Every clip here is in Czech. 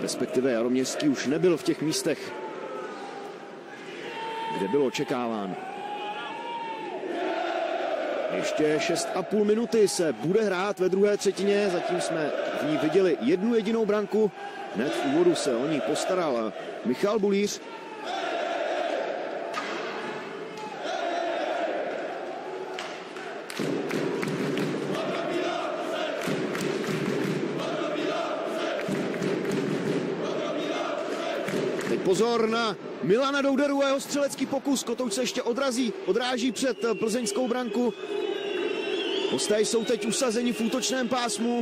respektive Jaroměřský už nebyl v těch místech, kde byl očekáván. Ještě 6,5 minuty se bude hrát ve druhé třetině, zatím jsme v ní viděli jednu jedinou branku. Hned v úvodu se o ní postaral Michal Bulíř. Teď pozor na Milana Douderu a jeho střelecký pokus. Kotouč se ještě odráží před plzeňskou branku. Hosté jsou teď usazeni v útočném pásmu.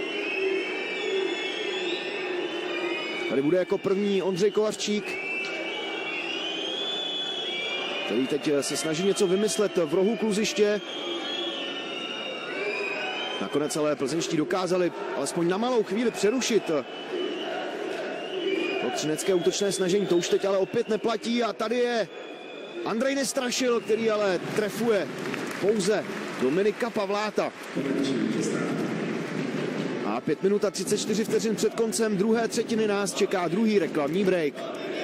Tady bude jako první Ondřej Kovařčík, který teď se snaží něco vymyslet v rohu kluziště. Nakonec ale plzeňští dokázali alespoň na malou chvíli přerušit to třinecké útočné snažení. To už teď ale opět neplatí a tady je Andrej Nestrašil, který ale trefuje pouze Dominika Pavláta. A 5 minut a 34 vteřin před koncem druhé třetiny nás čeká druhý reklamní break.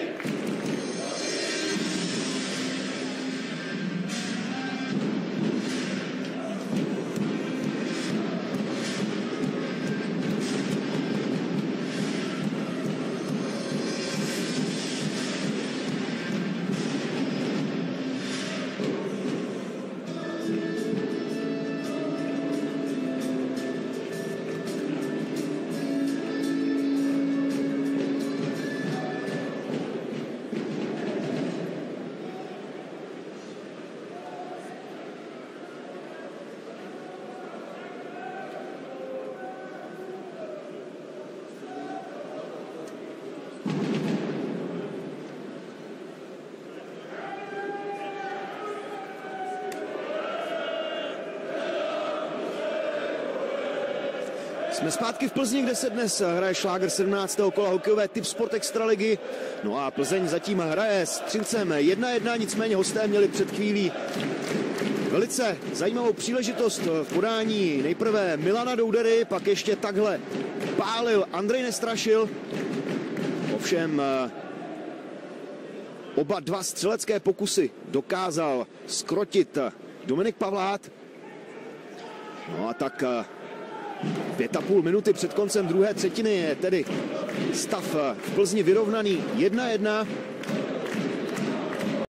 Jsme zpátky v Plzni, kde se dnes hraje šláger 17. kola hokejové Tip Sport Extraligy. No a Plzeň zatím hraje s Třincem 1-1, nicméně hosté měli před chvílí velice zajímavou příležitost v podání nejprve Milana Doudery, pak ještě takhle pálil Andrej Nestrašil. Ovšem oba dva střelecké pokusy dokázal zkrotit Dominik Pavlát. No a tak 5,5 minuty před koncem druhé třetiny je tedy stav v Plzni vyrovnaný 1-1.